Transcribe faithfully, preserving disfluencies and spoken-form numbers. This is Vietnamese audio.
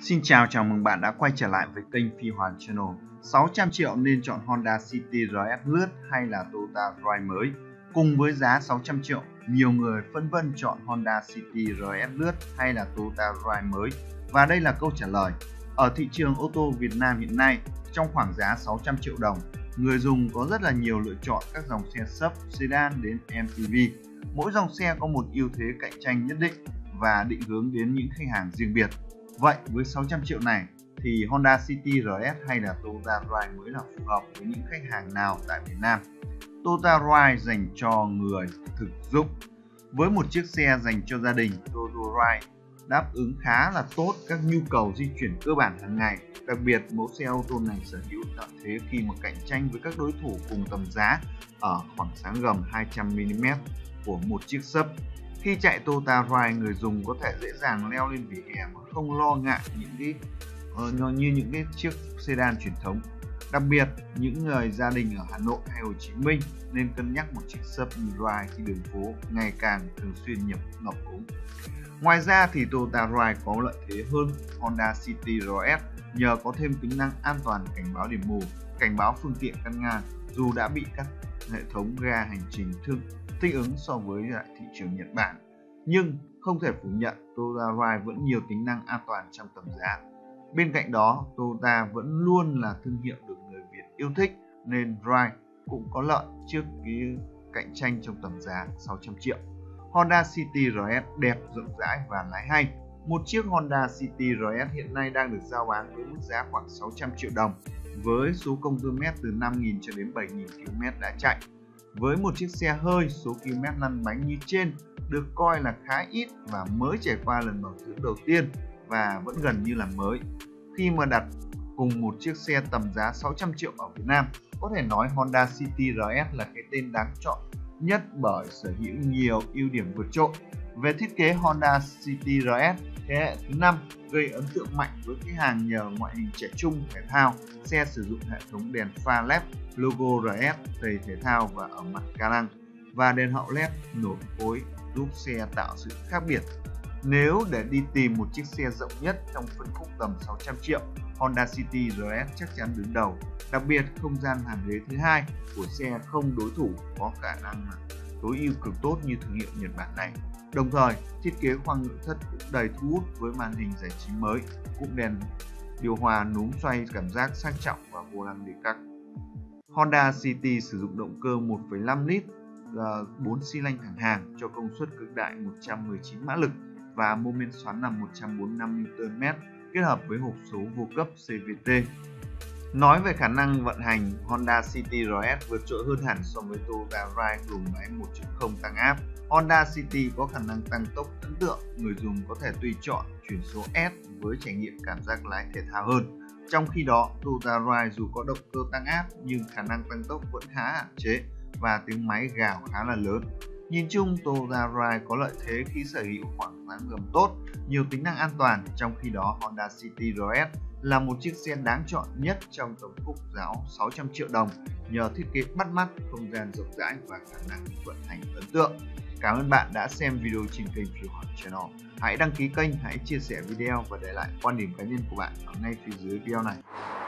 Xin chào, chào mừng bạn đã quay trở lại với kênh Phi Hoàng Channel. sáu trăm triệu nên chọn Honda City rờ ét lướt hay là Toyota Ride mới? Cùng với giá sáu trăm triệu, nhiều người phân vân chọn Honda City rờ ét lướt hay là Toyota Ride mới. Và đây là câu trả lời. Ở thị trường ô tô Việt Nam hiện nay, trong khoảng giá sáu trăm triệu đồng, người dùng có rất là nhiều lựa chọn các dòng xe sub, sedan đến em pê vê. Mỗi dòng xe có một ưu thế cạnh tranh nhất định và định hướng đến những khách hàng riêng biệt. Vậy với sáu trăm triệu này thì Honda City rờ ét hay là Toyota Ride mới là phù hợp với những khách hàng nào tại Việt Nam? Toyota Ride dành cho người thực dụng. Với một chiếc xe dành cho gia đình, Toyota Ride đáp ứng khá là tốt các nhu cầu di chuyển cơ bản hàng ngày. Đặc biệt, mẫu xe ô tô này sở hữu lợi thế khi mà cạnh tranh với các đối thủ cùng tầm giá ở khoảng sáng gầm hai trăm mi li mét của một chiếc sub. Khi chạy Toyota Ride, người dùng có thể dễ dàng leo lên vỉa hè mà không lo ngại những cái uh, như những cái chiếc sedan truyền thống. Đặc biệt, những người gia đình ở Hà Nội hay Hồ Chí Minh nên cân nhắc một chiếc sub như Ride khi đường phố ngày càng thường xuyên nhập ngập úng. Ngoài ra thì Toyota Ride có lợi thế hơn Honda City rờ ét nhờ có thêm tính năng an toàn cảnh báo điểm mù, cảnh báo phương tiện căn ngang dù đã bị các hệ thống ga hành trình thương thích ứng so với lại thị trường Nhật Bản. Nhưng không thể phủ nhận Toyota Ride vẫn nhiều tính năng an toàn trong tầm giá. Bên cạnh đó, Toyota vẫn luôn là thương hiệu được người Việt yêu thích nên Ride cũng có lợi trước cái cạnh tranh trong tầm giá sáu trăm triệu. Honda City rờ ét đẹp, rộng rãi và lái hay. Một chiếc Honda City rờ ét hiện nay đang được giao bán với mức giá khoảng sáu trăm triệu đồng với số công tơ mét từ năm nghìn cho đến bảy nghìn ki lô mét đã chạy. Với một chiếc xe hơi, số km lăn bánh như trên được coi là khá ít và mới trải qua lần bảo dưỡng đầu tiên và vẫn gần như là mới. Khi mà đặt cùng một chiếc xe tầm giá sáu trăm triệu ở Việt Nam, có thể nói Honda City rờ ét là cái tên đáng chọn nhất bởi sở hữu nhiều ưu điểm vượt trội. Về thiết kế, Honda City rờ ét thế hệ thứ năm gây ấn tượng mạnh với khách hàng nhờ ngoại hình trẻ trung thể thao. Xe sử dụng hệ thống đèn pha led, logo rờ ét đầy thể thao và ở mặt ca lăng và đèn hậu led nổi phối giúp xe tạo sự khác biệt. Nếu để đi tìm một chiếc xe rộng nhất trong phân khúc tầm sáu trăm triệu, Honda City rờ ét chắc chắn đứng đầu. Đặc biệt, không gian hàng ghế thứ hai của xe không đối thủ có khả năng tối ưu cực tốt như thương hiệu Nhật Bản này. Đồng thời, thiết kế khoang nội thất cũng đầy thu hút với màn hình giải trí mới, cụm đèn điều hòa núm xoay cảm giác sang trọng và vô lăng đề cắc. Honda City sử dụng động cơ một phẩy năm lít bốn xi lanh thẳng hàng cho công suất cực đại một trăm mười chín mã lực và mô men xoắn là một trăm bốn mươi lăm niu tơn mét kết hợp với hộp số vô cấp xê vê tê. Nói về khả năng vận hành, Honda City rờ ét vượt trội hơn hẳn so với Toyota Ride cùng máy một chấm không tăng áp. Honda City có khả năng tăng tốc ấn tượng, người dùng có thể tùy chọn chuyển số S với trải nghiệm cảm giác lái thể thao hơn. Trong khi đó, Toyota Ride dù có động cơ tăng áp nhưng khả năng tăng tốc vẫn khá hạn chế và tiếng máy gào khá là lớn. Nhìn chung, Toyota Ride có lợi thế khi sở hữu khoảng sáng gầm tốt, nhiều tính năng an toàn, trong khi đó Honda City rờ ét là một chiếc xe đáng chọn nhất trong tổng khúc giá sáu trăm triệu đồng nhờ thiết kế bắt mắt, không gian rộng rãi và khả năng vận hành ấn tượng. Cảm ơn bạn đã xem video trên kênh Phi Hoàng Channel. Hãy đăng ký kênh, hãy chia sẻ video và để lại quan điểm cá nhân của bạn ở ngay phía dưới video này.